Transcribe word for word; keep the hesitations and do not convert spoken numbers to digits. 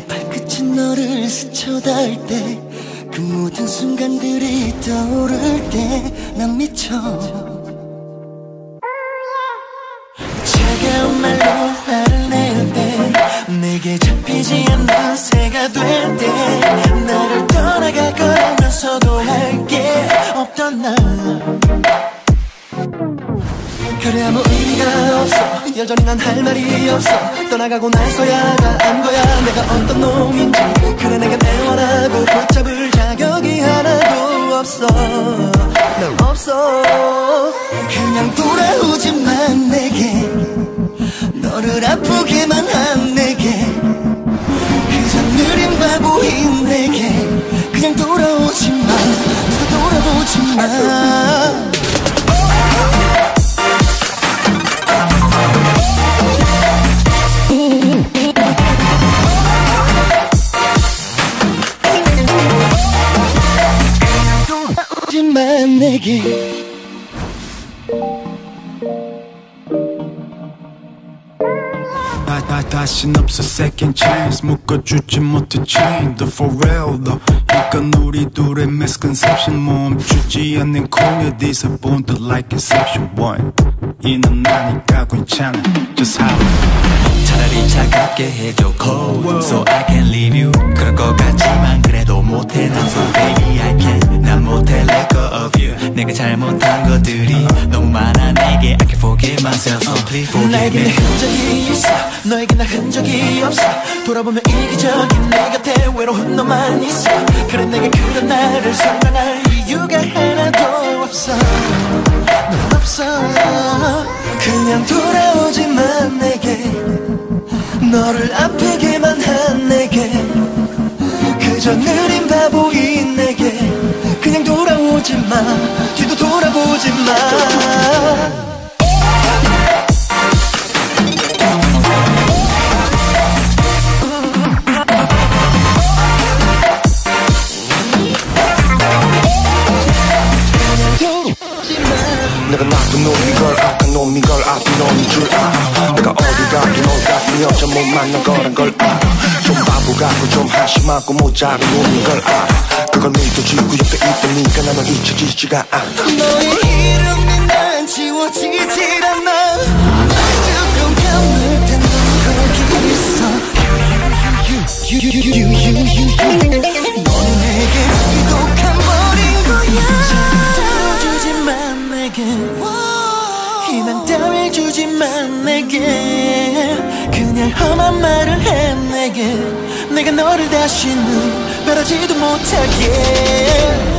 내 발끝이 너를 스쳐 닿을 때 그 모든 순간들이 떠오를 때 난 미쳐. 차가운 말로 화를 낼 때 내게 잡히지 않는 새가 될 때 나를 떠나갈 거라면서도 할 게 없던 나. 그래 아무 의미가 없어. 여전히 난 할 말이 없어. 떠나가고 나서야 다 안 거야 내가 어떤 놈인지. 그래 내가 내 원하고 붙잡을 자격이 하나도 없어. 난 없어. 그냥 돌아오지만 내게 너를 아프게만 한 내게 그저 느린 바보인 내게 그냥 돌아오지마. 누가 돌아보지마. 하지만 내게 다, 다, 다신 없어 second chance 묶어주지 못해 chain the for real though. 이건 우리 둘의 misconception 멈추지 않는 공유디서 본드 like inception one. 이는 나니까 괜찮아 just holler. 차라리 차갑게 해줘 cold so I can leave you. 그럴 것 같지만 그래도 못해 난 so baby I can. 난 못해 let go of you. 내가 잘못한 것들이 너무 많아 내게 I can't forgive myself so please forgive 나에게 me. 내 흔적이 있어 너에게 나 흔적이 없어. 돌아보면 이기적인 내 곁에 외로운 너만 있어. 그래 내게 그런 나를 설명할 이유가 하나도 없어. 넌 없어. 그냥 돌아오지만 내게 너를 아프게만 한 내게 그저 느린 바보인 내게 그냥 돌아오지마. 뒤도 돌아보지마. 내가 나쁜 놈인 걸 악한 놈인 걸 아픈 놈인 줄 알아. 내가 어디 가도 너 같은 여자 못 만난 거란 걸 알아. 좀 바보 같고 좀 한심하고 모자란 놈인 걸 알아. 그걸 믿어주고 옆에 있으니까 나는 잊혀지지가 않아. 너의 이름이 난 지워지질 않아. 조금 감을 땐 넌 거기 있어. 너는 내게 지독한 버린 거야. 주지만 내게 희망 따위 주지만 내게 그냥 험한 말을 해 내게 내가 너를 다시는 바라지도 못하게.